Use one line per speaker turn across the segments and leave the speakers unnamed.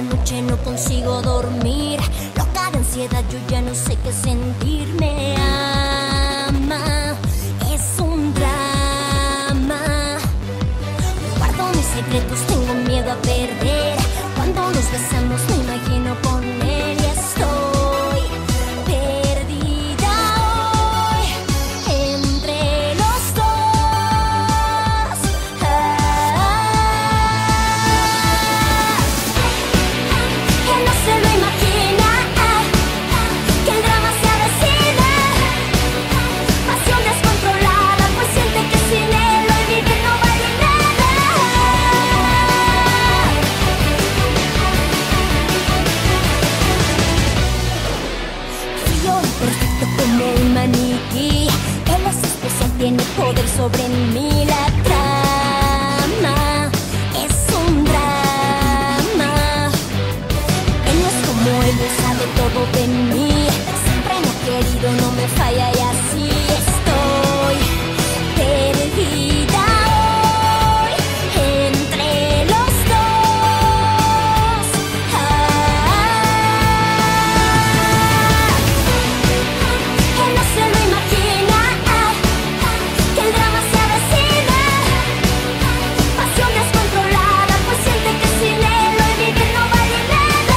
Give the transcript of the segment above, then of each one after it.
noche no consigo dormir. Loca de ansiedad, yo ya no sé qué sentir. Me ama, es un drama. Guardo mis secretos, tengo miedo a perder. Cuando nos besamos me imagino con él y estoy perdida hoy entre los dos. Él no se lo imagina, que el drama se avecina. Pasión descontrolada, pues siente que sin él hoy vivir no vale nada. Frío y perfecto como un maniquí. Él es especial, tiene poder sobre mí. La trama es un drama. Él no es como él, lo sabe todo de mí. Siempre me ha querido, no me falla y así estoy perdida hoy entre los dos. Él no se lo imagina, que el drama se avecina. Pasión descontrolada, pues siente que sin él hoy vivir no vale nada.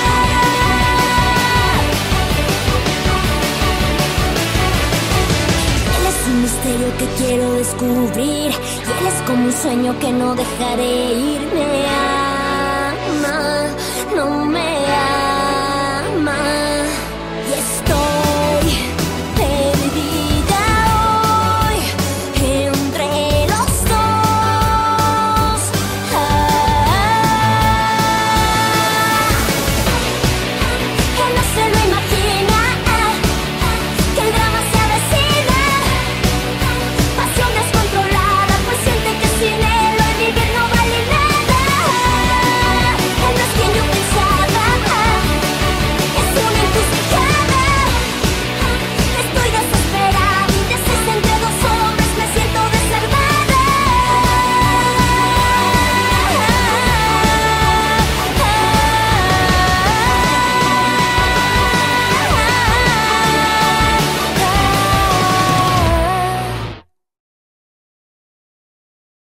Él es un misterio que quiero descubrir, y él es como un sueño que no dejaré ir. Me ama, no me